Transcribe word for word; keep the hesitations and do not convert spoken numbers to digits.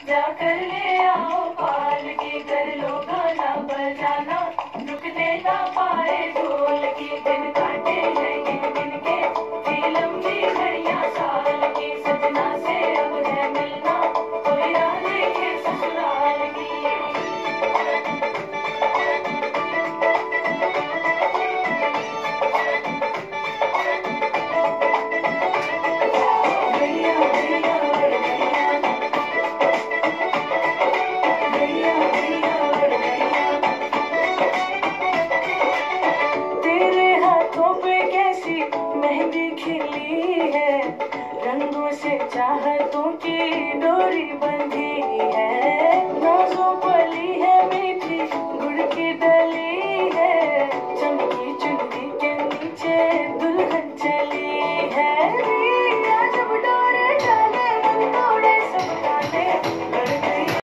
जाकर ले आओ पाल की, कर लो गाना बजाना, रुकने ना पाए ढोल की।